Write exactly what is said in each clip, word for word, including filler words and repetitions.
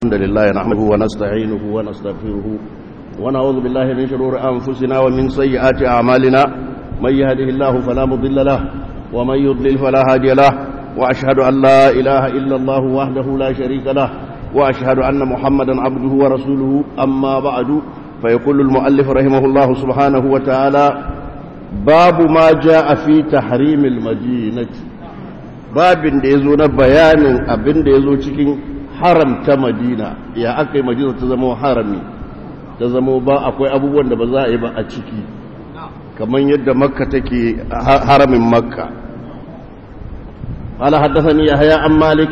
الحمد لله نحمده ونستعينه ونستغفره ونعوذ بالله من شرور أنفسنا ومن سيئات أعمالنا من يهده الله فلا مضل له ومن يضلل فلا هادي له وأشهد أن لا إله إلا الله وحده لا شريك له وأشهد أن محمدا عبده ورسوله أما بعد فيقول المؤلف رحمه الله سبحانه وتعالى باب ما جاء في تحريم المدينة باب يزون بيان أبن يزون cikin haramta Madina ya aka yi Madina ta zama harami ta zama ba akwai abubuwan da ba za a yi ba a ciki kamar yadda Makka take haramin Makka. Qala haddathani Yahya an Malik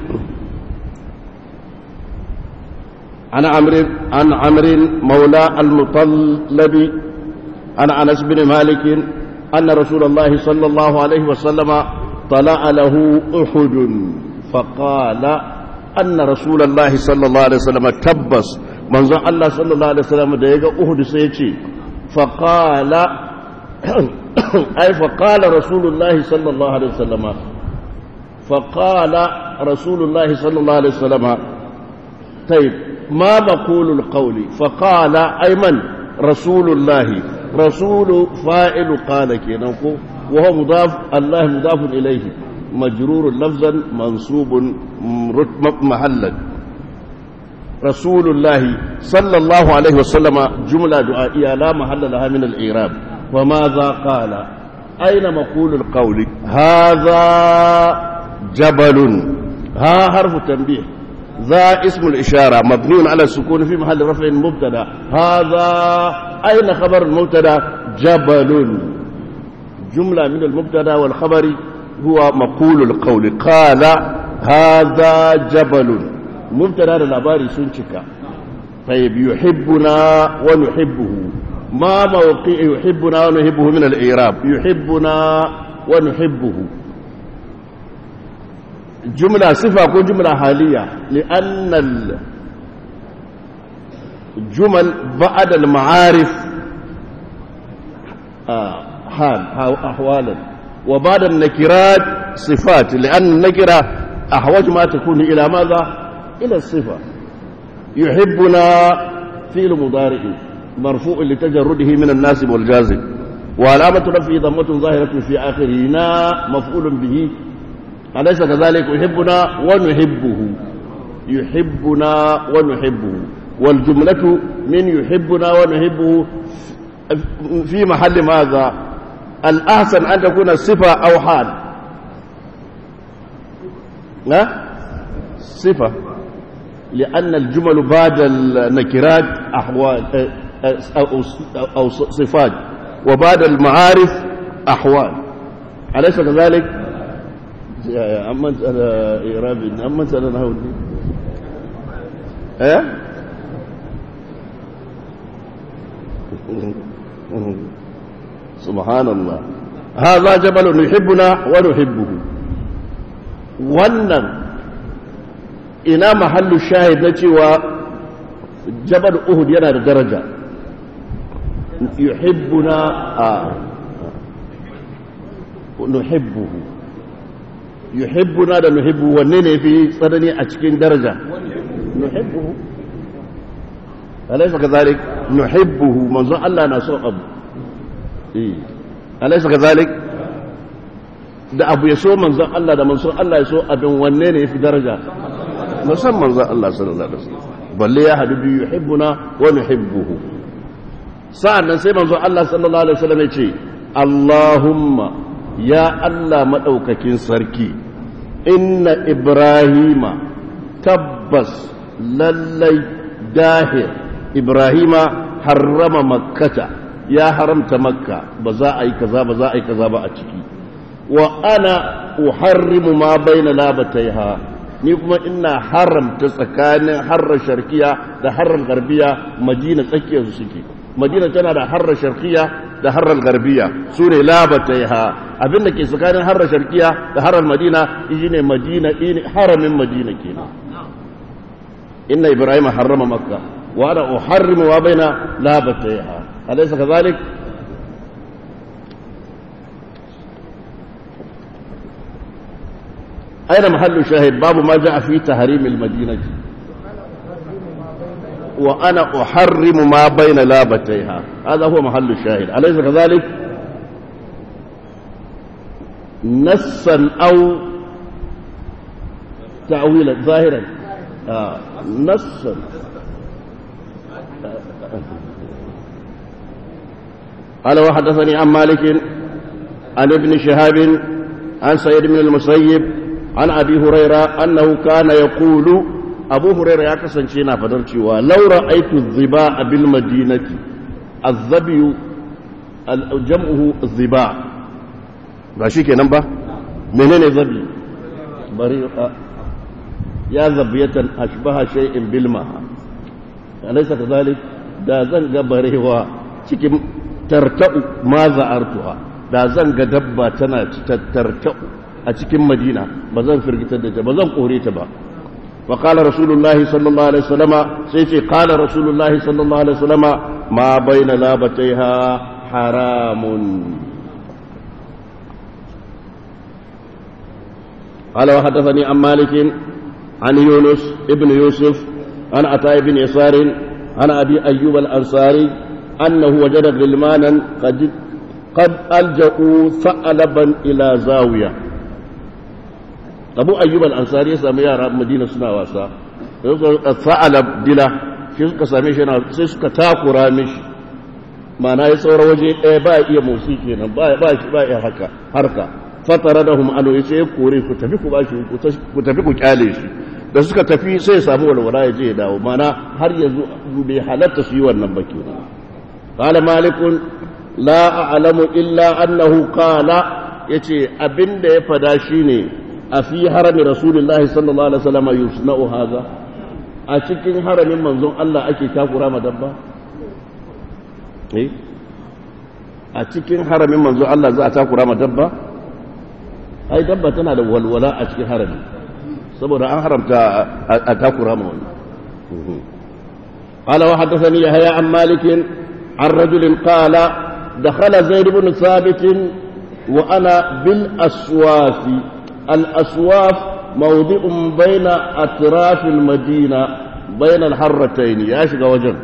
an Amr an Amr mawla al-Mutallab an Anas bin Malik anna Rasulullah sallallahu alayhi wa sallama tala'a lahu Uhud faqala أن رسول الله صلى الله عليه وسلم تبس منذ الله صلى الله عليه وسلم ديغا أحد سيتي فقال أي فقال رسول الله صلى الله عليه وسلم فقال رسول الله صلى الله عليه وسلم طيب ما مقول القول فقال أي من رسول الله رسول فاعل قال كينكو وهو مضاف الله مضاف إليه مجرور لفظا منصوب محلا رسول الله صلى الله عليه وسلم جملة دعائية لا محل لها من الإعراب وماذا قال أين مقول القول هذا جبل ها حرف تنبيه ذا اسم الإشارة مبني على السكون في محل رفع مبتدا هذا أين خبر المبتدا جبل جملة من المبتدا والخبر هو مقول القول قال هذا جبل مبتدا الخبر سنشكا طيب يحبنا ونحبه ما موقع يحبنا ونحبه من الإعراب يحبنا ونحبه جملة صفة كون جملة حالية لأن الجمل بعد المعارف حال أحوالا وبعد النكرات صفات لأن النكرة أحوج ما تكون إلى ماذا؟ إلى الصفة يحبنا فعل مضارع مرفوع لتجرده من الناسب والجازم وعلامة رفعه ضمة ظاهرة في آخره نا مفعول به أليس كذلك يحبنا ونحبه يحبنا ونحبه والجملة من يحبنا ونحبه في محل ماذا؟ الأحسن أن تكون صفة أو حال لا صفة لأن الجمل بعد النكرات أحوال أو صفات وبعد المعارف أحوال أليس كذلك؟ أما أنت أنا إيرابي أما أنت أنا نهودي إيه؟ سبحان الله هذا جبل يحبنا ونحبه wannan ina mahallu shahid na cewa jabal uhud yana da daraja yuhibbuna a nuhibbuhu yuhibbuna da nuhibbu wanne ne fi tsanani a cikin daraja nuhibbuhu alaysa kadhalik nuhibbuhu manzo Allah na so abu alaisa ka zalik da abu ya so manzan Allah da manzan Allah ya so abin wanne ne ya fi daraja musamman manzan Allah sallallahu alaihi wasallam balle ya hadu biyu yuhibbuna wa nuhibbuhu sa'an nan sai manzan Allah sallallahu alaihi wasallam ya ce Allahumma ya Allah madaukakin sarki inna ibrahima tabbas lallai dahir ibrahima harrama makkata ya haramta makka ba za a yi kaza ba za a yi kaza ba a ciki wa ana uharrimu ma baina labataiha ni kuma ina haramta tsakanin harra sharqiya da harrar garbiya madina tsakiyar su suke madina tana da harra sharqiya da harrar garbiya su ne labataiha abinda ke tsakanin harra sharqiya da harrar madina shine madina haramin madina kenan inna ibrahima harrama makka wa ana uharrimu ma baina labataiha أليس كذلك؟ أين محل الشاهد؟ باب ما جاء في تحريم المدينة وأنا أحرم ما بين لابتيها هذا هو محل الشاهد أليس كذلك نصا أو تأويلا ظاهرا آه. نصا قال وحدثني عن مالك عن ابن شهاب عن سعيد بن المسيب عن أبي هريرة أنه كان يقول أبو هريرة يكسن شينا فدرتي ولو رأيت الظباء بالمدينة الظبي جمعه الظباء ماشي كده نمبر منين ظبي بريقة يا ظبية أشبه شيء بالماء أليس كذلك da zan ga barewa cikin tarta'u ma za'artuha da zan ga dabba tana tarta'u a cikin Madina ba zan firgitar da ta ba zan kore ta ba fa qala rasulullahi sallallahu alaihi wasallama sai ce qala rasulullahi sallallahu alaihi wasallama ma baina labataiha haramun قال وحدثني عن مالك عن يونس ابن يوسف عن عطاء بن يسار عن أبي أيوب الأنصاري أنه وجد غلمانا قد قد ألجأوا ثعلبا إلى زاوية أبو أيوب الأنصاري سمي يا مدينة سنا واسا ثعلب دلا shi suka same shi sai suka takura mishi mana ya tsoro waje ɗaya ba iya motsi kenan ba ba shi ba iya haka harka fataradahum anu yace ya kore ku tafi ku bashi ku tafi ku kyale shi da suka tafi sai ya samu walwala ya je ya dawo mana har yanzu bai halatta su yi wannan ba kenan qala malikun la a'lamu illa annahu qala yace abinda ya fada shine a fi harami rasulullahi sallallahu alaihi wasallam yusna'u hadha a cikin haramin manzon Allah ake takura ma dabba eh a cikin haramin manzon Allah za a takura ma dabba ai dabba tana da walwala a cikin harami saboda an haramta a takura ma wannan qala wa hadathani yahya an malik an rajul qala dakhala zaid ibn thabit wa ana bil aswaf al aswaf mawdi'un bayna atraf al madina bayna al harratayn ya shiga wajen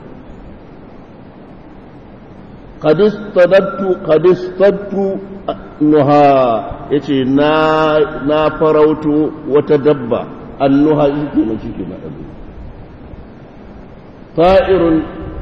قد استددت قد استددت nuha yace na na farauto wata dabba annuha yake na ciki na abu ta'irun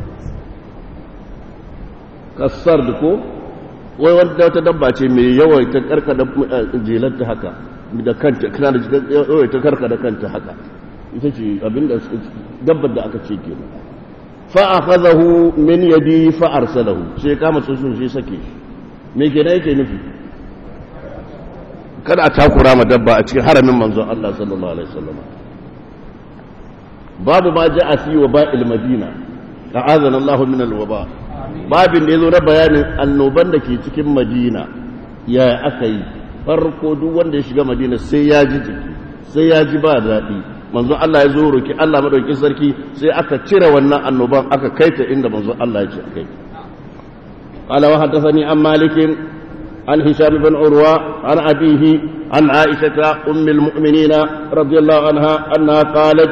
kasar ko wai wanda wata dabba ce mai yawa ta karkada jelanta haka da kanta kana da yawa ta karkada kanta haka ita ce abinda dabbar da aka ce kenan fa akhadahu min yadi fa arsalahu sai kama tsuntsun sai sake shi me kenan yake nufi kada a takura ma dabba a cikin haramin manzon Allah sallallahu alaihi wasallam babu ma ja'a fi waba'il madina ta'azana Allah min al-waba babin da yazo na bayanin annoban da ke cikin Madina ya aka yi farko duk wanda ya shiga Madina sai ya ji jiki sai ya ji ba daɗi manzon Allah ya zo roki Allah madaukakin sarki sai aka cire wannan annoban aka kaita inda manzon Allah ya ce kai قال وحدثني عن مالك عن هشام بن عروة عن أبيه عن عائشة أم المؤمنين رضي الله عنها أنها قالت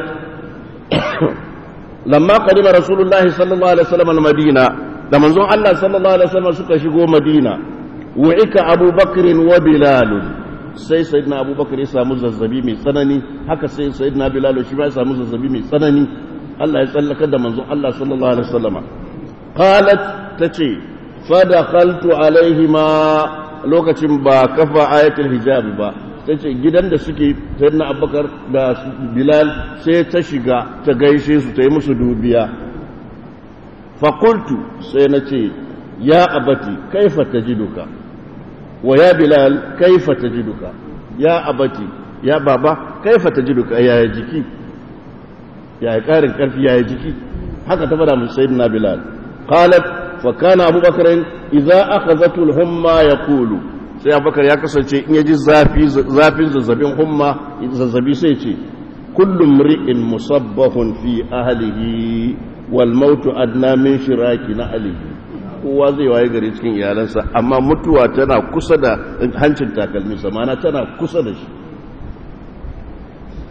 لما قدم رسول الله صلى الله عليه وسلم المدينة لما نزول الله صلى الله عليه وسلم سكشغو مدينة وعك أبو بكر وبلال sai sayyidina abubakar ya samu zazzabi mai tsanani haka sai sayyidina bilal shi ma ya samu zazzabi mai tsanani Allah ya tsallaka da manzon Allah sallallahu alaihi wasallam qalat tace fadakhaltu alaihima lokacin ba kafa ayatul hijab ba tace gidan da suke sayyidina abubakar da bilal sai ta shiga ta gaishe su ta yi musu dubiya fa qultu sai nace ya abati kaifa tajiduka wa ya bilal kaifa tajiduka ya abati ya baba kaifa tajiduka ya jiki ya karin karfi ya jiki haka ta fada mun sayyidina bilal qalat fa kana abubakar idza akhadhatu al-humma yaqulu sai abubakar ya kasance in yaji zafi zafin zazzabin humma zazzabi sai ce kullu mri'in musabbahun fi ahlihi wal mautu adna min shiraki na alihi kowa zai waye gari cikin iyalansa amma mutuwa tana kusa da hancin takalminsa mana tana kusa da shi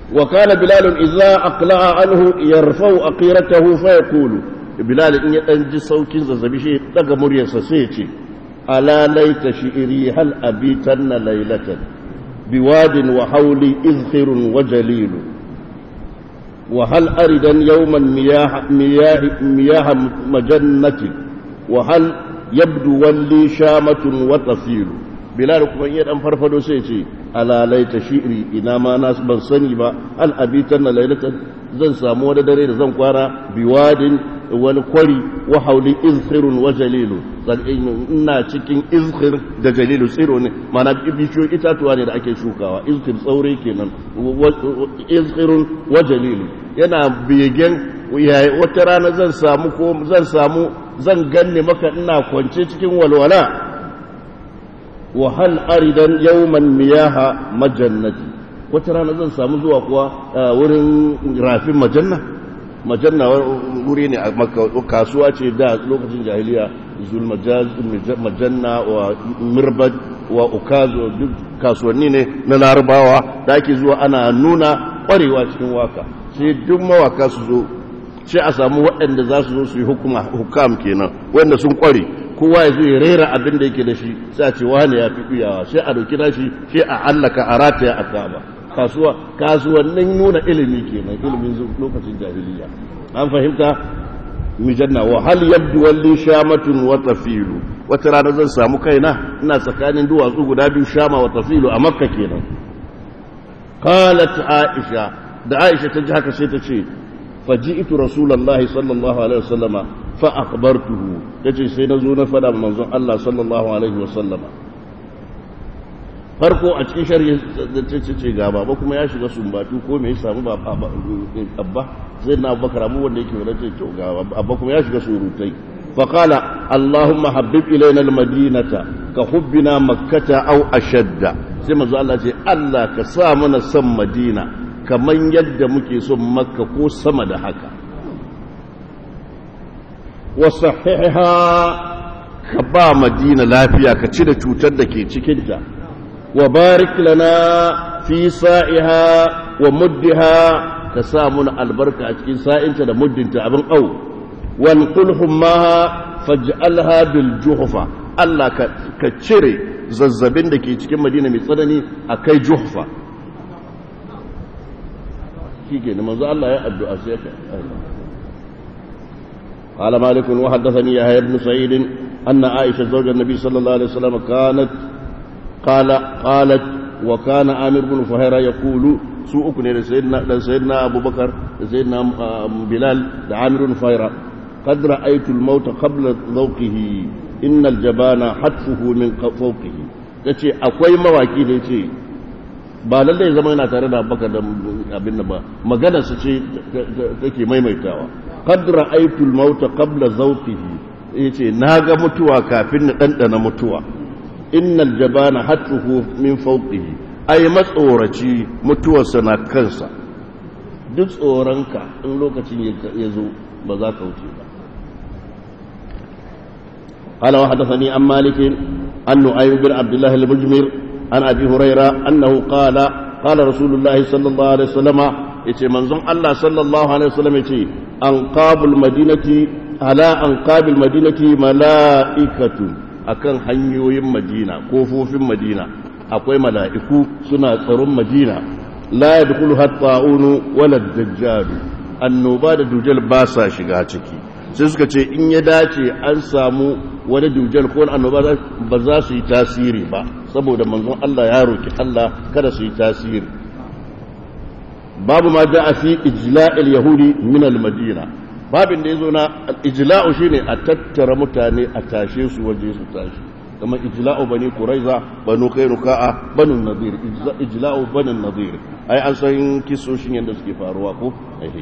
وكان بلال إذا أقلع عنه يرفع أقيرته فيقول بلال إن ينجي صوتين زبي شيء تلقى مريسا سيتي ألا ليت شئري هل أبيتن ليلة بواد وحولي إذخر وجليل وهل أردا يوما مياه, مياه, مياه مجنة وهل يبدو ولي شامة وتفيل بلال كما يدان فرفدو سيتي ألا ليت شئري إنما ناس بنصني با هل أبيتن ليلة زن سامو da dare da zan kwara biwadin wani kwari wa hauli izkhirun wa jalilu ina cikin izkhir da jalilu tsiro ne mana bishiyo itatuwa ne da ake shukawa izkhir tsaure kenan izkhirun wa jalilu yana begen wata rana zan samu ko zan samu zan ganne maka ina kwance cikin walwala wa hal aridan yawman miyaha majannati wata rana zan samu zuwa kuwa wurin rafin majanna majanna wuri ne a kasuwa ce da lokacin jahiliya zulmajaz majanna wa mirbad wa ukazo duk kasuwanni ne na larabawa da ake zuwa ana nuna kwarewa cikin waka sai duk mawaka su zo sai a samu waɗanda za su zo su yi hukam kenan wanda sun kware kowa ya zo ya rera abin da yake da shi sai a ce wani ya fi kuyawa sai a dauki nashi sai a allaka a rataya a kaba kasuwa kasuwannin nuna ilimi kenan ilimin lokacin jahiliya an fahimta mijanna wa hal yabdu walli shamatun wa tafilu wata rana zan samu kaina ina tsakanin duwatsu guda biyu shama wa tafilu a makka kenan qalat aisha da aisha ta ji haka sai ta ce faji'tu rasulullahi sallallahu alaihi wasallama fa akhbartuhu tace sai nazo na fada manzon Allah sallallahu alaihi wasallama farko a cikin shari'a da ta ce ga baba kuma ya shiga sumbatu ko me ya samu abba sai na abubakar abu wanda yake wadda ce ga abba kuma ya shiga surutai faƙala allahumma habib ilaina almadinata ka hubbina makkata au ashadda sai manzo Allah ce Allah ka sa mana son madina kaman yadda muke son makka ko sama da haka wa sahihha ka ba madina lafiya ka cire cutar da ke cikinta وبارك لنا في سائها ومدها كسامنا البركة أتكين سائنت لمدنت أبن أو وانقلهم معها فاجعلها بالجحفة الله كتشري زلزبين دكي تكين مدينة مصدني أكي جحفة كيكي نمازو الله يأبدو أسيك قال مالك وحدثني يحيى بن سعيد أن عائشة زوج النبي صلى الله عليه وسلم كانت قال قالت وكان عامر بن فهيرة يقول سوء كن سيدنا سيدنا أبو بكر سيدنا بلال عامر بن فهيرة قد رأيت الموت قبل ذوقه إن الجبان حتفه من فوقه yace akwai mawaki da yace ba lalle zama yana tare da Abubakar da abin ba magana su ce take maimaitawa qad ra'aytu al-maut qabla zawqihi yace naga mutuwa kafin na dandana mutuwa innal jabana hatuhu min fawqihi ay matsoraci mutuwarsa na kansa duk tsoranka in lokacin ya zo ba za ka wuce ba qala wa hadathani an malik an nu'aym bin abdullah al-mujmir an abi hurayra annahu qala qala rasulullahi sallallahu alaihi wasallam yace manzon Allah sallallahu alaihi wasallam yace anqabul madinati ala anqabil madinati malaikatu akan hanyoyin Madina kofofin Madina akwai mala'iku suna tsaron Madina la yadkhulu hatta unu wala dajjal annoba da dujal ba sa shiga ciki sai suka ce in ya dace an samu wani dujal ko annoba ba za su yi tasiri ba saboda manzon Allah ya roki Allah kada su yi tasiri babu ma ja'a fi ijla'il yahudi min al-madina babin da ya zo na ijla'u shine a tattara mutane a tashe su waje su tashi kamar ijla'u bani quraiza banu kainuka'a banu nadir ijla'u bani nadir ai an san kisoshin yanda suke faruwa ko ehe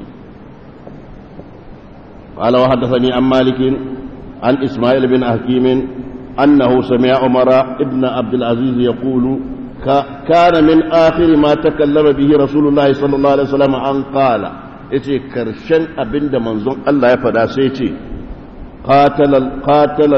qala wa hadathani an malik an isma'il bin hakim annahu sami'a umara ibn abd al-aziz yaqulu kana min akhir ma takallama bihi rasulullah sallallahu alaihi wasallam an qala yace karshen abinda manzon Allah ya fada sai yace qatala qatala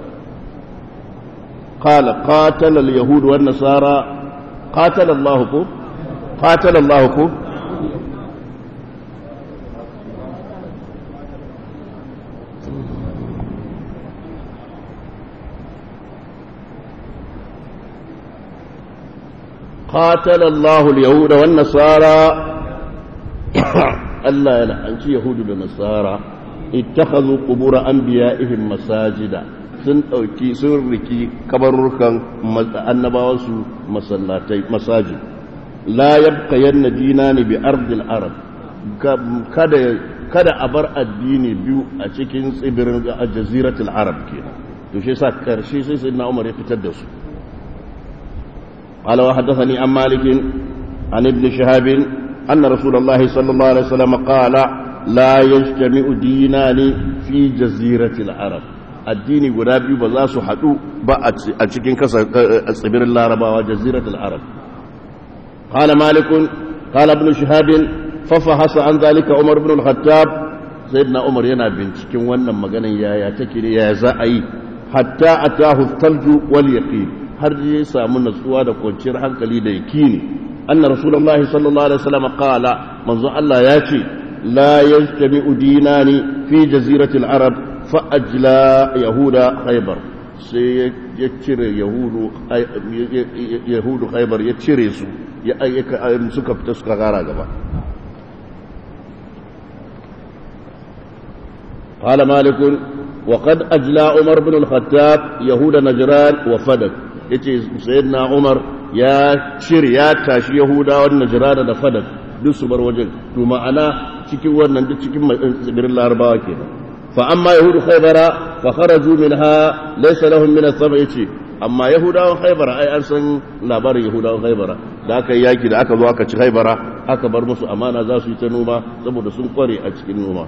qala qatala al-yahud wan nasara qatala Allah ku qatala Allah ku قاتل الله اليهود والنصارى الله يلعنك يهود والنصارى اتخذوا قبور أنبيائهم مساجدا sun ɗauki sun riki kabarurkan annabawansu masallatai masajid la yabqa yanna dinani bi ardil arab kada kada a bar addini biyu a cikin tsibirin jaziratul arab kenan to shi yasa karshe sai sayyidina Umar ya fitar da su قال وحدثني عن مالك عن ابن شهاب أن رسول الله صلى الله عليه وسلم قال لا يجتمع دينان في جزيرة العرب الدين غرابي بزاس حدو بأتشكين كسبير الله ربا وجزيرة العرب قال مالك قال ابن شهاب ففحص عن ذلك عمر بن الخطاب سيدنا عمر ينا بنتكين وانا مغانا يا يا تكيري يا زائي حتى أتاه الثلج واليقين har ya samu natsuwa da kwanciyar hankali da yakini anna rasulullahi sallallahu alaihi wasallam qala manzo Allah ya ce la yajtami'u dinani fi jazirati al-arab fa ajla yahuda khaybar sai ya cire yahudu yahudu khaybar ya cire su ya ayyuka suka fita suka gara gaba qala malik wa qad ajla umar ibn al-khattab yahuda najran wa fadak yace sayyidina Umar ya cire ya tashi Yahudawan Najran da Fadak duk su bar wajen to ma'ana cikin wannan duk cikin tsibirin Larabawa kenan fa amma yahudu Khaybara fa kharaju minha laysa lahum min as-sam' yace amma Yahudawan Khaybara ai an san labarin Yahudawan Khaybara da aka yaki da aka zo aka ci Khaybara aka bar musu amana za su yi ta noma saboda sun kware a cikin noma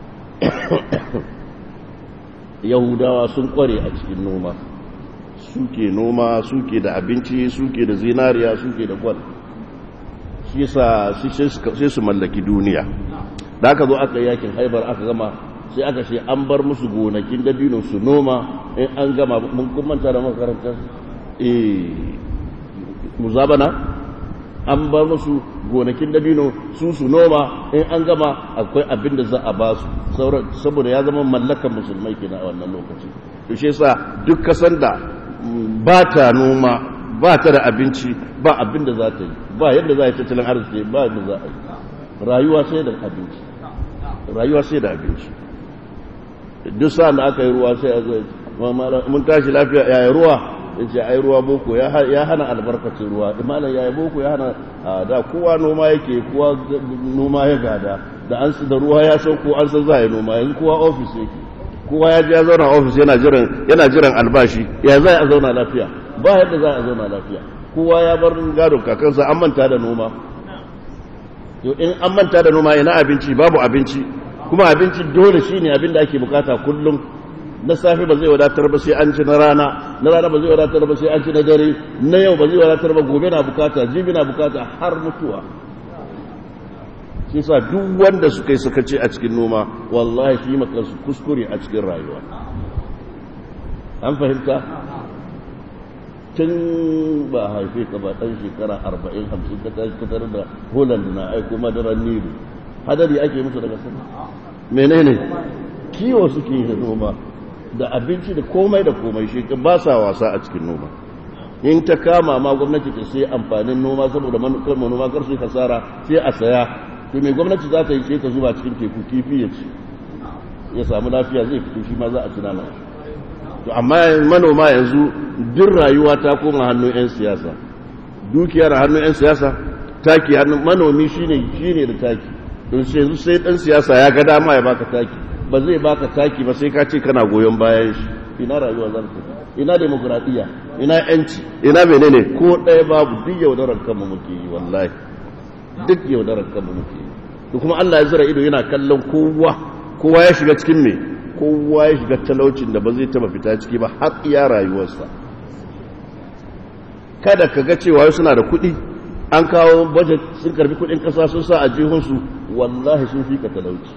Yahudawa sun kware a cikin noma suke noma suke da abinci suke da zinariya suke da gwal shi yasa sai su mallaki duniya da aka zo aka yakin Haibar aka gama sai aka ce an bar musu gonakin dabino su noma in an gama mun kumanta da makarantar eh muzabana an bar musu gonakin dabino su su noma in an gama akwai abin da za a ba su saboda ya zama mallakan musulmai kenan a wannan lokaci to shi yasa duk kasan da ba ta noma ba ta da abinci ba abin da za ta yi ba yadda za a yi tattalin arziki ba yadda za a yi rayuwa sai da abinci rayuwa sai da abinci duk sa'an da aka yi ruwa sai a zo mun tashi lafiya yayi ruwa yace ai ruwa boko ya hana albarkacin ruwa imalan yayi boko ya hana da kowa noma yake kowa noma ya gada da an da ruwa ya sauko an san za a yi noma yanzu kowa office yake kowa ya je ya zauna ofis yana jiran yana jiran albashi ya za a zauna lafiya ba yadda za a zauna lafiya kowa ya bar gado kakansa an manta da noma to in an manta da noma ina abinci babu abinci kuma abinci dole shine abin da ake bukata kullum na safe ba zai wadatar ba sai an ci na rana na rana ba zai wadatar ba sai an ci na dare na yau ba zai wadatar ba gobe na bukata jibi na bukata har mutuwa shi sa duk wanda suka yi suka ce a cikin noma wallahi fi makansu kuskure a cikin rayuwa an fahimta tun ba haife ka ba ɗan shekara arba'in hamsin ka tashi fitar da holland na aiko madaran nilu hadari ake musu daga sama menene kiwo suke yi da noma da abinci da komai da komai shi ba sa wasa a cikin noma in ta kama ma gwamnati ta sai amfanin noma saboda manoma kar su kasara sai a saya to me gwamnati za ta yi ce ta zuba cikin teku kifi ya ci ya samu lafiya zai fito shi ma za a ci nama to amma manoma yanzu duk rayuwa ta koma hannun 'yan siyasa dukiyar hannun 'yan siyasa taki hannun manomi shine shine da taki don sai yanzu sai dan siyasa ya ga dama ya baka taki ba zai baka taki ba sai ka ce kana goyon bayan shi ina rayuwa za ta ina demokradiya ina yanci ina menene ko ɗaya babu duk yaudarar kanmu muke yi wallahi duk yaudarar kanmu muke yi to kuma Allah ya zira ido yana kallon kowa kowa ya shiga cikin me kowa ya shiga talaucin da ba zai taba fita ciki ba har iya rayuwarsa kada ka ga cewa suna da kuɗi an kawo budget sun karbi kuɗin ƙasa sun sa a jihunsu wallahi sun fi ka talauci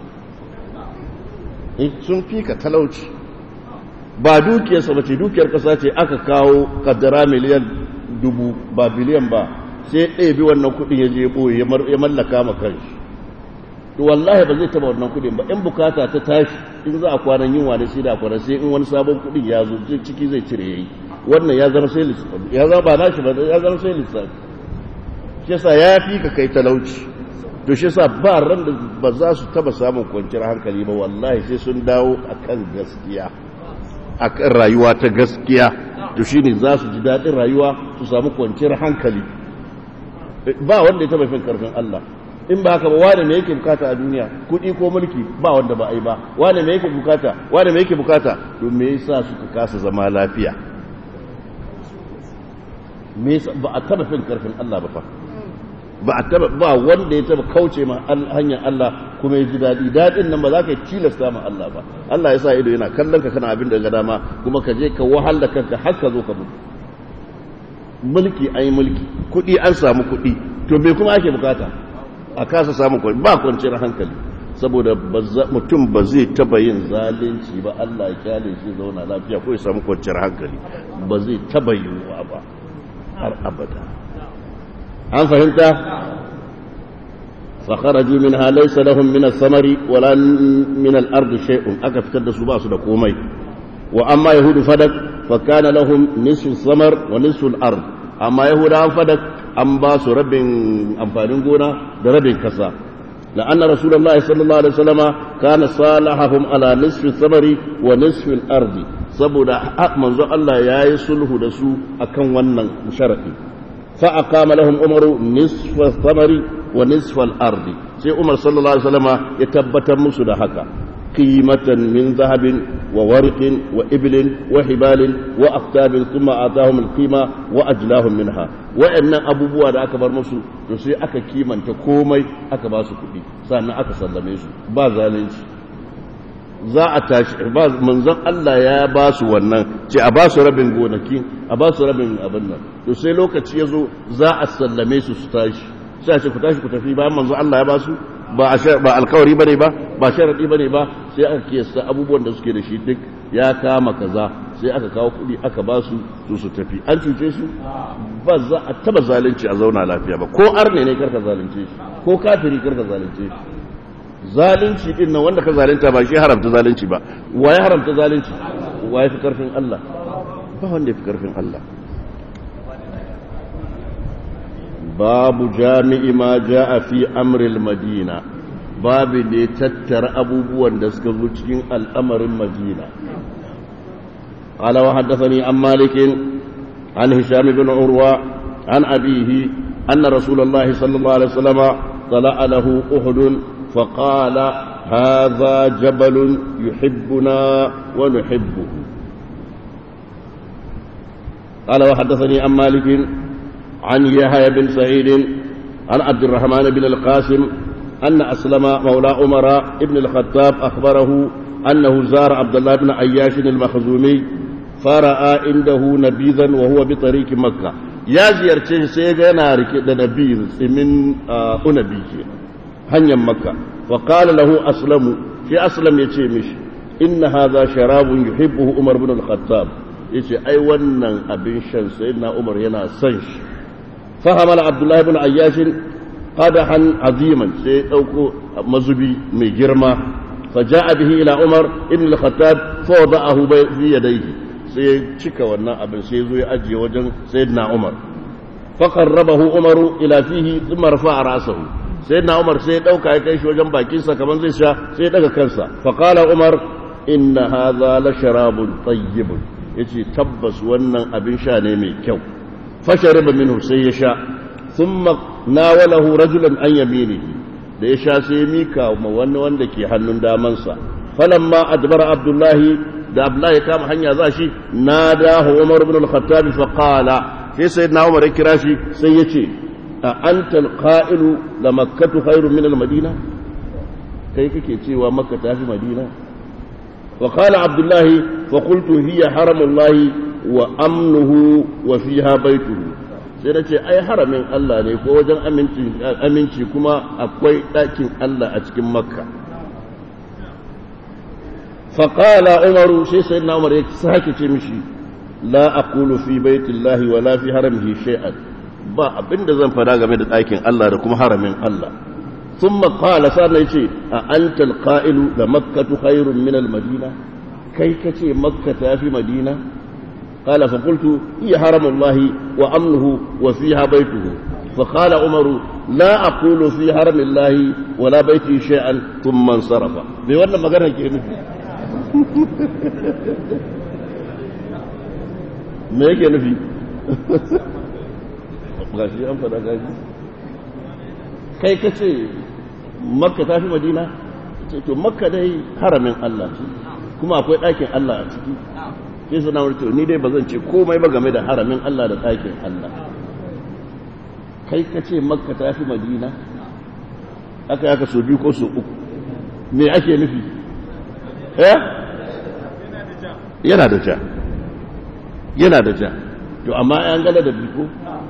sun fi ka talauci ba dukiyarsa ba ce dukiyar ƙasa ce aka kawo kaddara miliyan dubu ba biliyan ba sai ɗaya bi wannan kuɗin ya je ɓoye ya mallaka ma kanshi to wallahi ba zai taɓa wannan kuɗin ba in bukata ta tashi in za a kwanan yin wani sai da kwanan sai in wani sabon kuɗin ya zo ciki zai cire yayi wannan ya zama sai lissafi ya zama ba nashi ba ya zama sai lissafi shi yasa ya fi ka kai talauci to shi yasa ba ran da ba za su taba samun kwanciyar hankali ba wallahi sai sun dawo akan gaskiya akan rayuwa ta gaskiya to shine za su ji daɗin rayuwa su samu kwanciyar hankali ba wanda ya taba fin karfin Allah in ba haka ba wane me yake bukata a duniya kuɗi ko mulki ba wanda ba ai ba wane me yake bukata wane me yake bukata to me yasa suka kasa zama lafiya me yasa ba a taba fin karfin Allah ba fa ba a taba ba wanda ya taba kauce ma hanyar Allah kuma ya ji daɗi daɗin nan ba za ka tilasta ma Allah ba Allah ya sa ido yana kallon ka kana abin da ga dama kuma ka je ka wahala kanka har ka zo ka mutu mulki ai mulki kuɗi an samu kuɗi to me kuma ake bukata a kasa samun kuɗi ba kwanciyar hankali saboda mutum ba zai taba yin zalunci ba Allah ya kyale shi zauna lafiya ko ya samu kwanciyar hankali ba zai taba yiwuwa ba har abada an fahimta fakharaju minha laysa lahum min as-samari wala min al-ardi shay'un aka fitar da su ba su da komai wa amma yahudu fadak fa kana lahum nisfu as-samar wa nisfu al-ard amma yahuda fadak an ba su rabin amfanin gona da rabin kasa la'anna rasulullahi sallallahu alaihi wasallama kana salahahum ala nisfi as-samari wa nisfi al-ard saboda manzo Allah yayi sulhu da su akan wannan sharadi فأقام لهم عمر نصف الثمر ونصف الأرض سي عمر صلى الله عليه وسلم يتبت مسد حكا قيمة من ذهب وورق وإبل وحبال وأكتاب ثم آتاهم القيمة وأجلاهم منها وإن أبو بواد أكبر مسو يسي أكا كيما تكومي أكا باسو كبي سأنا أكا سلميسو بازالينش za a tashi manzon Allah ya ba su wannan ce a ba su rabin gonaki a ba su rabin abin nan to sai lokaci ya zo za a sallame su su tashi sai a ce ku tashi ku tafi bayan manzon Allah ya ba su ba ba alkawari bane ba ba sharadi bane ba sai aka kiyasta abubuwan da suke da shi duk ya kama kaza sai aka kawo kuɗi aka ba su su su tafi an cuce su ba za a taba zalunci a zauna lafiya ba ko arne ne karka zalunce shi ko kafiri karka zalunce shi zalunci din nan wanda ka zalunta ba shi haramta zalunci ba waye haramta zalunci waye fi karfin Allah ba wanda fi karfin Allah babu jami'i ma jaa fi amri al-madina babu da tattara abubuwan da suka zo cikin al'amarin madina qala wa haddathani an malik an hisham ibn urwa an abihi anna rasulullah sallallahu alaihi wasallam tala'a lahu uhud فقال هذا جبل يحبنا ونحبه قال وحدثني عن مالك عن يحيى بن سعيد عن عبد الرحمن بن القاسم أن أسلم مولى عمر بن الخطاب أخبره أنه زار عبد الله بن عياش المخزومي فرأى عنده نبيذا وهو بطريق مكة يا زيارتي سيغانا ركض نبيذ من أنبي hanyar makka wa qala lahu aslamu shi aslam yace mishi inna hadha sharabun yuhibbuhu umar ibn al-khattab yace ai wannan abin shan sayyidina umar yana son shi fa hamala abdullah ibn ayyash qadahan aziman sai dauko mazubi mai girma fa jaa bihi ila umar ibn al-khattab fa wada'ahu bi yadayhi sai cika wannan abin sai zo ya ajiye wajen sayyidina umar fa qarrabahu umar ila fihi thumma rafa'a ra'sahu sai na umar sai ya dauka ya kai shi wajen bakinsa kaman zai sha sai ya daga kansa faqala umar inna hadha la sharabun tayyibun yace tabbas wannan abin sha ne mai kyau fashariba minhu sai ya sha thumma nawalahu rajulan an yaminihi da ya sha sai ya mika ma wani wanda ke hannun damansa falamma adbara abdullahi da abdullahi kama hanya za shi nadahu umar ibn al-khattab faqala sai sayyidina umar ya kira shi sai ya ce أأنت القائل لمكة خير من المدينة كيف كيتي ومكة في مدينة وقال عبد الله فقلت هي حرم الله وأمنه وفيها بيته سيرتي أي حرم الله ليك وجن أمنتي كما أقوي لكن الله أتكم مكة فقال عمر سيدنا عمر يكساك تمشي لا أقول في بيت الله ولا في حرمه شيئا ba abinda zan fada game da ɗakin Allah da kuma haramin Allah thumma qala sannan yace a anta alqa'ilu da makkatu khairun min almadina kai kace makka tafi madina qala fa qultu hiya haramullahi wa amnuhu wa fiha baytuhu fa qala umaru la aqulu fi haramillahi wa la bayti shay'an thumma sarafa bai wannan magana ke nufi me yake nufi gashi an fada gashi kai ka ce makka ta fi madina to makka dai haramin Allah ce kuma akwai ɗakin Allah a ciki sai suna wuce ni dai ba zan ce komai ba game da haramin Allah da ɗakin Allah kai ka ce makka ta fi madina aka yaka so biyu ko so uku me ake nufi eh yana da ja yana da ja to amma an gada da biko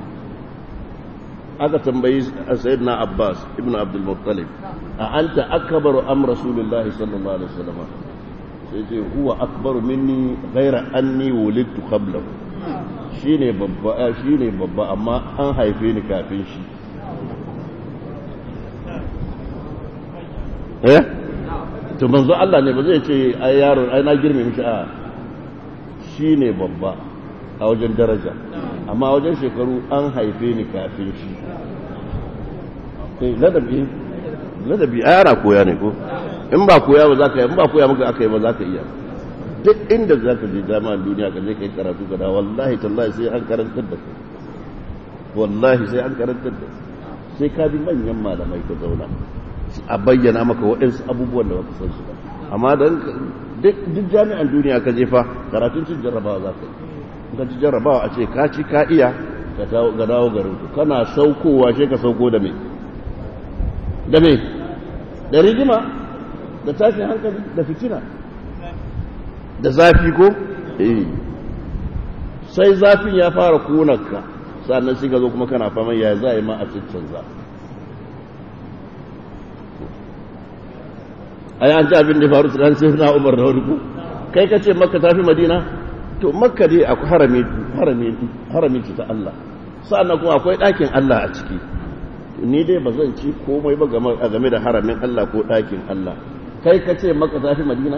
aka tambayi sayyidina Abbas ibn Abdul Muttalib a anta akbaru am Rasulullahi sallallahu alaihi wasallam sai ce huwa akbaru minni ghayra anni wulidtu qablahu shine babba shine babba amma an haife ni kafin shi eh to manzo Allah ne ba zai ce ai yaro ai na girme mishi a shine babba a wajen daraja amma wajen shekaru an haife ni kafin shi ladabi ladabi a yara koya ne ko in ba koya ba za ka yi in ba koya maka aka yi ba za ka iya duk inda za ka je jami'an duniya ka je ka yi karatu ka da wallahi tallahi sai an karantar da kai wallahi sai an karantar da sai ka bi manyan malamai ka zauna a bayyana maka waɗansu abubuwan da baka san su ba amma dan duk jami'an duniya ka je fa karatun cin jarrabawa za ka yi ka ci jarrabawa a ce ka ci ka iya ka dawo garin ku kana saukowa sai ka sauko da me da me da rigima da tashin hankali da fitina da zafi ko eh sai zafin ya fara kunarka sannan sai ka zo kuma kana faman ya za a yi ma a cikin za a yi an ci abin da faru tsakanin sai na umar da wani ku kai ka ce makka tafi madina to makka dai akwai harami harami harami ta Allah sannan kuma akwai ɗakin Allah a ciki ni dai ba zan ci komai ba game da haramin Allah ko ɗakin Allah kai ka ce makka tafi madina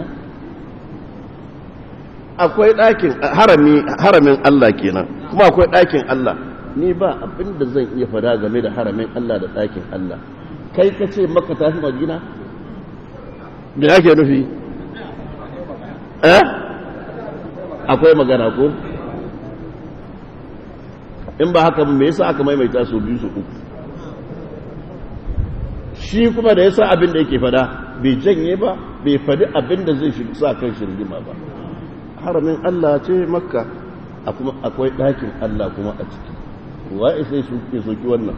akwai ɗakin harami haramin Allah kenan kuma akwai ɗakin Allah ni ba abin da zan iya fada game da haramin Allah da ɗakin Allah kai ka ce makka tafi madina me ake nufi eh akwai magana ko in ba haka me yasa aka maimaita su biyu su uku shi kuma da yasa abin da yake fada bai janye ba bai fadi abin da zai shiga sa kan shirgima ba haramin Allah ce makka akwai ɗakin Allah kuma a ciki waye sai su ke soki wannan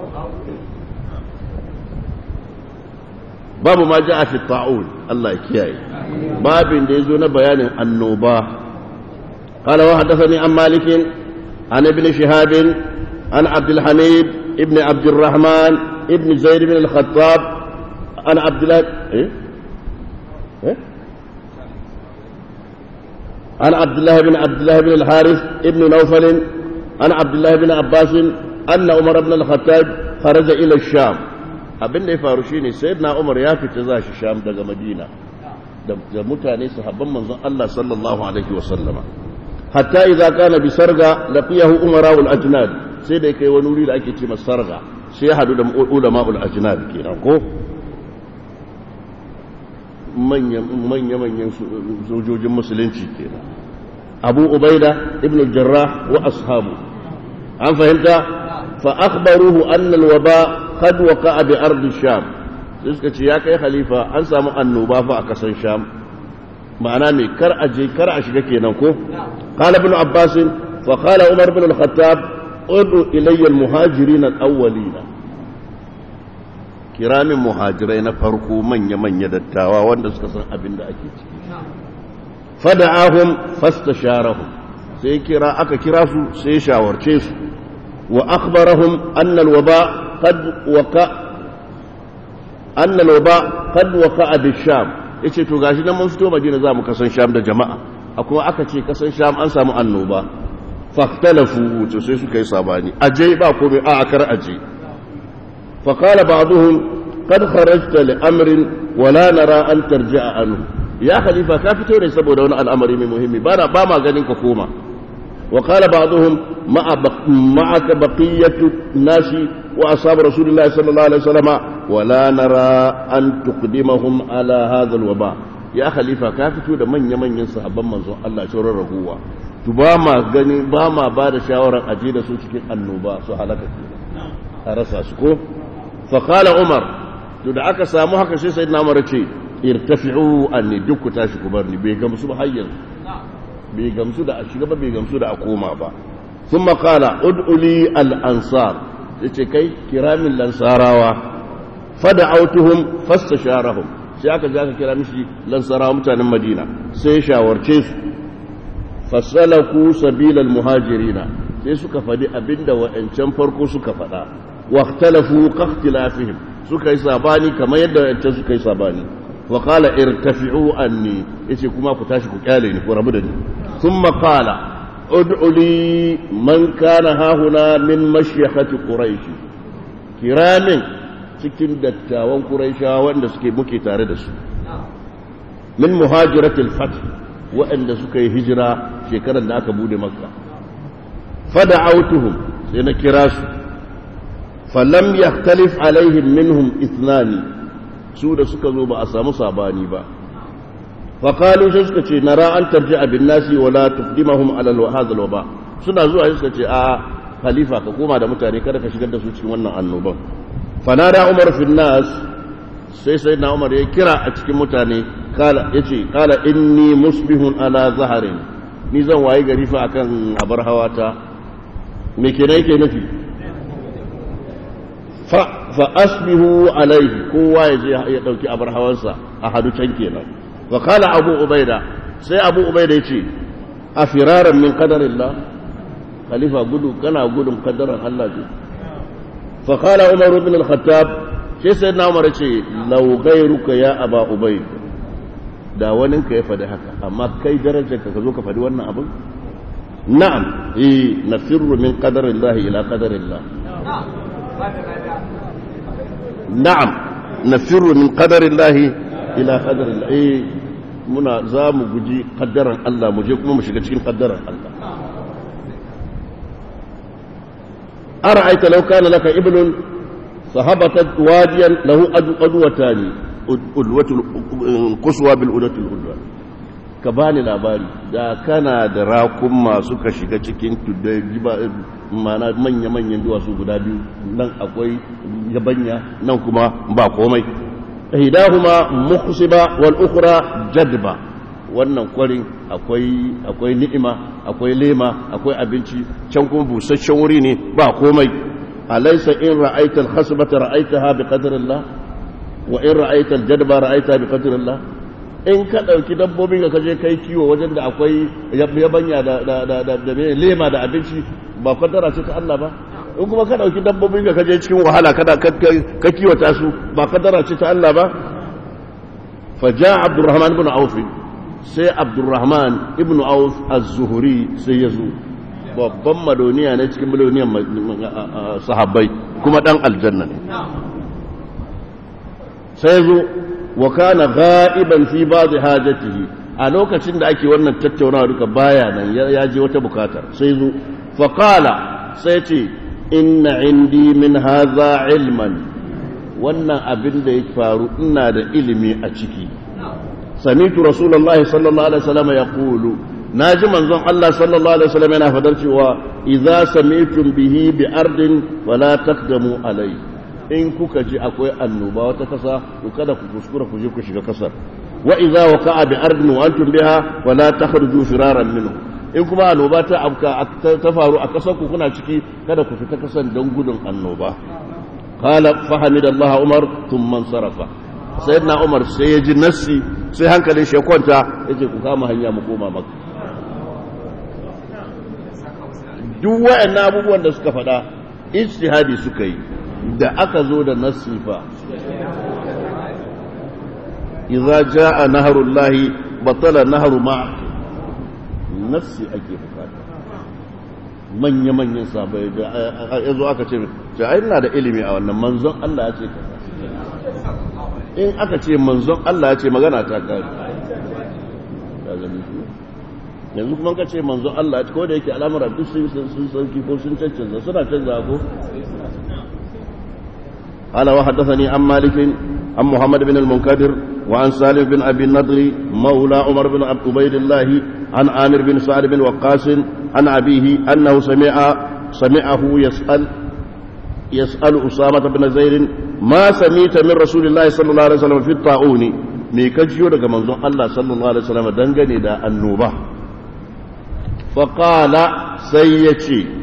babu ma ja'a fi ta'un Allah ya kiyaye babin da yazo na bayanin annoba قال وحدثني عن مالك عن ابن شهاب عن عبد الحميد ابن عبد الرحمن ابن زيد بن الخطاب عن عبد الله إيه؟ إيه؟ عن عبد الله بن عبد الله بن الحارث ابن نوفل عن عبد الله بن عباس أن عمر بن الخطاب خرج إلى الشام abin da ya faru shine sayyidina Umar ya fita zashi Sham daga Madina da mutane sahabban manzon Allah sallallahu alaihi wasallama hatta idza kana bi sarga laqiyahu umara'ul ajnad sai da kai wani wuri da ake ce masa sarga sai ya hadu da ulama'ul ajnad kenan ko manyan manyan manyan sojojin musulunci kenan Abu Ubaida ibn al-Jarrah wa ashabu an fahimta fa akhbaruhu anna al-waba qad waqa'a bi ardi sham suka ce ya kai khalifa an samu annoba fa a kasan sham ma'ana me kar a je kar a shiga kenan ko qala ibn abbas fa qala umar ibn al-khattab udu ilayya al-muhajirin al-awwalina kiramin muhajirai na farko manya manya dattawa wanda suka san abin da ake ciki fada'ahum fastasharahum sai kira aka kira su sai shawarce su wa akhbarahum anna al-waba qad waqa anna al-waba qad waqa'a bi-sham yace to gashi nan mun fito Madina za mu kasan Sham da jama'a akwai aka ce kasan Sham an samu annoba fahtalafu to sai suka yi sabani aje ba komai a akar aje fa qala ba'dhum qad kharajta li amrin wa la nara an tarji'a anhu ya khalifa ka fito ne saboda wani al'amari mai muhimmi ba na ba ma ganin ka koma wa qala ba'dhum ma'a ma'aka baqiyatu nasi wa ashab rasulillahi sallallahu alaihi wasallam wa la nara an tuqdimahum ala hadha alwaba ya khalifa ka fito da manya manyan sahabban manzon Allah sauran raguwa to ba ma gani ba ma ba da shawarar aje da su cikin annoba su halaka a rasa su ko fa qala umar to da aka samu haka sai sayyidina umar ce irtafi'u anni duk ku tashi ku bar ni bai gamsu ba hayyan bai gamsu da a shiga ba bai gamsu da a koma ba thumma qala ud'u li al-ansar yace kai kiramin lansarawa fada'autuhum fastasharahum sai aka je aka kira mishi lansarawa mutanen madina sai shawarce su fasalaku sabilal muhajirina sai suka fadi abinda wa'ancan farko suka fada waqtalafu qahtilafihim suka yi sabani kamar yadda wa'ancan suka yi sabani wa qala irtafi'u anni yace kuma ku tashi ku kyale ni ku rabu da ni thumma qala ud'u li man kana hahuna min mashyahati quraish kiramin cikin dattawan quraishawa wanda suke muke tare da su min muhajiratil fath waɗanda suka yi hijira shekarar da aka bude makka fada'autuhum sai na kira su falam yahtalif alaihim minhum ithnani su da suka zo ba a samu sabani ba faqalu sai suka ce nara an tarji'a bin nasi wala tuqdimahum ala hadha alwaba suna zuwa suka ce a khalifa ka koma da mutane kada ka shigar da su cikin wannan annoban fanada umar fi nas sai sayyidina umar ya kira a cikin mutane kala yace kala inni musbihun ala zaharin ni zan wayi gari fa akan abar hawata me kenan yake nufi fa fa asbihu alaihi kowa ya je ya dauki abar hawansa a hadu can kenan wa kala abu ubaida sai abu ubaida yace afiraran min qadarillah khalifa gudu kana gudun qadaran Allah ce fa kala umar ibn al-khattab sai sayyidina umar yace law ghayruka ya aba ubaida da wani ka ya faɗi haka amma kai darajar ka zo ka faɗi wannan abin na'am eh nafirru min qadarillahi ila qadarillah na'am nafirru min qadarillahi ila qadarillah eh muna za mu guji qaddaran Allah mu je kuma mu shiga cikin qaddaran Allah ara'aita law kana laka iblun sahabatat wadiyan lahu adwatani ulwatul kuswa bil ulwatul ulwa ka bani labari da kana da rakun masu ka shiga cikin tuddai mana manya manyan duwatsu guda biyu nan akwai yabanya nan kuma ba komai ihdahuma mukhsiba wal ukhra jadba wannan kwarin akwai akwai ni'ima akwai lema akwai abinci can kuma busasshen wuri ne ba komai alaysa in ra'aita al khasbata ra'aitaha bi qadrillah wa in ra'aita al-jadba ra'aita bi qadri Allah in ka dauki dabbobin ka kaje kai kiwo wajen da akwai yabanya da da da da lema da abinci ba kaddara ce ta Allah ba in kuma ka dauki dabbobin ka kaje cikin wahala kada ka kiwata su ba kaddara ce ta Allah ba fa jaa Abdurrahman ibn Auf sai Abdurrahman ibn Auf az-Zuhri sai yazo babban madoniya ne cikin miliyoniyan sahabbai kuma dan aljanna ne sai zo wa kana ghaiban fi ba'd hajatihi a lokacin da ake wannan tattaunawa duka baya nan ya je wata bukatar sai zo fa qala sai ce inna indi min hadha ilman wannan abin da ya faru ina da ilimi a ciki sami'tu rasulullahi sallallahu alaihi wasallam yaqulu naji manzon Allah sallallahu alaihi wasallam yana fadar cewa idza sami'tum bihi bi ardin wala taqdamu alayhi in kuka ji akwai annoba wata kasa to kada ku kuskura ku je ku shiga kasar wa idza waqa'a bi ardin wa antum biha wala takhruju firaran minhu in kuma annoba ta afka ta faru a kasar ku kuna ciki kada ku fita kasan don gudun annoba qala fa hamidallahu umar thumma sarafa sayyidina umar sai ya ji nassi sai hankalin shi ya kwanta yace ku kama hanya mu koma makka duk wayannan abubuwan da suka faɗa ijtihadi suka yi da aka zo da nasifa idza jaa nahrullahi batala nahru ma nafsi ake bukata manya-manyan sabai da ya zo aka ce ai ina da ilimi a wannan manzon Allah ya ce in aka ce manzon Allah ya ce magana ta kare yanzu kuma ka ce manzon Allah ya ce ko da yake al'amura duk sun sauki ko sun cancanza suna canza ko قال وحدثني عن مالك عن محمد بن المنكدر وعن سالم بن أبي النضر مولى عمر بن عبيد الله عن عامر بن سعد بن وقاص عن أبيه أنه سمع سمعه يسأل يسأل أسامة بن زيد ما سمعت من رسول الله صلى الله عليه وسلم في الطاعون ميكجيو daga manzon Allah sallallahu alaihi wasallam dangane da annoba faqala sayyati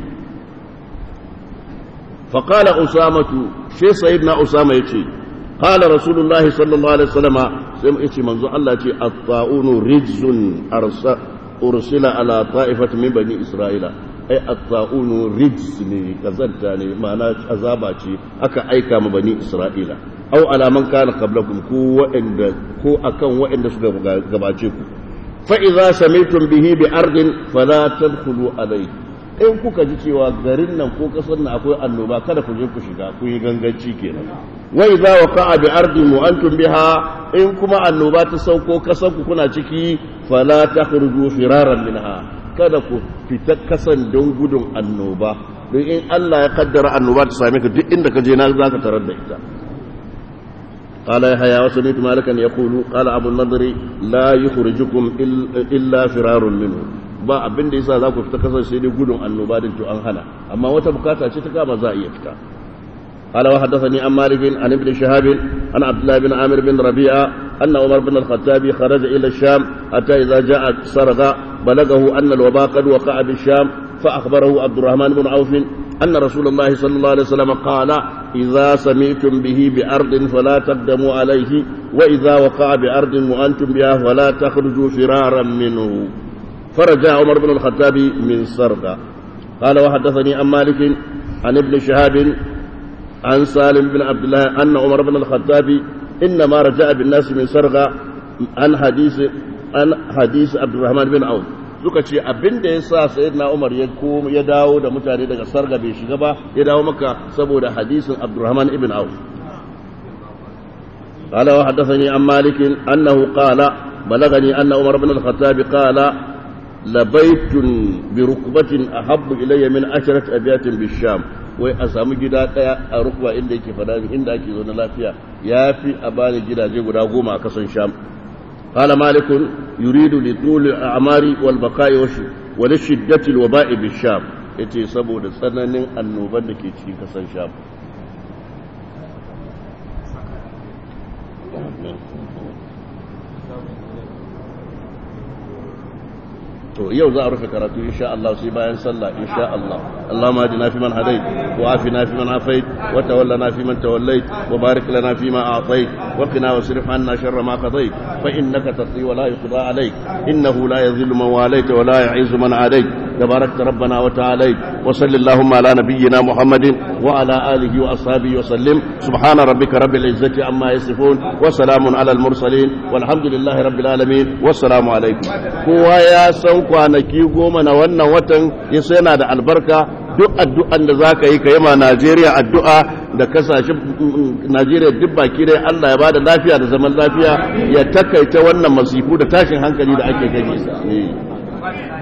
فقال أسامة شيء سيدنا أسامة يتي قال رسول الله صلى الله عليه وسلم سيما يتي منذ الله يتي الطاعون رجز أرسل على طائفة من بني إسرائيل أي الطاعون رجز كذلك معنى أزابة أكا أيكا من بني إسرائيل أو على من كان قبلكم كو وإن كو أكن وإن سبقباتكم فإذا سمعتم به بأرض فلا تدخلوا عليه in kuka ji cewa garin nan ko kasar nan akwai annoba kada ku je ku shiga ku yi ganganci kenan wa idza waqa'a bi ardin wa antum biha in kuma annoba ta sauko kasar ku kuna ciki fala takhruju firaran minha kada ku fita kasan don gudun annoba don in Allah ya kaddara annoba ta same ka duk inda ka je na zaka tarar da ita قال يحيى وسمعت مالكا يقول قال ابو النضر لا يخرجكم الا فرار منه ba abin da yasa za ku fita kasar sai dai gudun annoba din to an hana amma wata bukata ce ta kama za a iya fita قال وحدثني عن مالك عن ابن شهاب عن عبد الله بن عامر بن ربيعه ان عمر بن الخطاب خرج الى الشام حتى اذا جاء سرغ بلغه ان الوباء قد وقع بالشام فاخبره عبد الرحمن بن عوف ان رسول الله صلى الله عليه وسلم قال اذا سمعتم به بارض فلا تقدموا عليه واذا وقع بارض وانتم بها فلا تخرجوا فرارا منه فرجع عمر بن الخطاب من سرغ قال وحدثني عن مالك عن ابن شهاب عن سالم بن عبد الله أن عمر بن الخطاب إنما رجع بالناس من سرغ عن حديث عن حديث عبد الرحمن بن عوف suka ce abin da ya sa sayyidina Umar ya ya dawo da mutane daga sarga bai shiga ba ya dawo maka saboda hadisin Abdurrahman ibn Auf qala wa hadathani an Malik annahu qala balagani anna Umar ibn al-Khattab qala labaitun bi rukbatin ahabbu ilayya min asharat abiyatin bisham wai a samu gida daya a rukba inda yake fada inda ake zo na lafiya yafi a bani gidaje guda goma a kasan sham qala malikun yuridu li tul al-a'mari wal baqa'i wa li shiddati al-waba'i bisham yace saboda tsananin annoban da ke cikin kasan sham to yau za a rufe karatu insha Allah sai bayan sallah insha Allah Allahumma hadina fi man hadait wa afina fi man afait wa tawallana fi man tawallait wa barik lana fi ma a'tait wa qina wasrif anna sharra ma qadait fa innaka taqdi wa la yuqda alayk innahu la yadhillu man walayta wa la yu'izzu man adayt tabarakta rabbana wa ta'alayt wa sallallahu ala nabiyyina muhammadin wa ala alihi wa ashabihi wa sallim subhana rabbika rabbil izzati amma yasifun wa salamun ala al mursalin walhamdulillahi rabbil alamin wassalamu alaykum kowa ya san kwanaki goma na wannan watan yasa yana da albarka duk addu'an da zaka yi ka yi ma Najeriya addu'a da kasashen Najeriya duk baki dai Allah ya bada lafiya da zaman lafiya ya takaita wannan masifu da tashin hankali da ake gani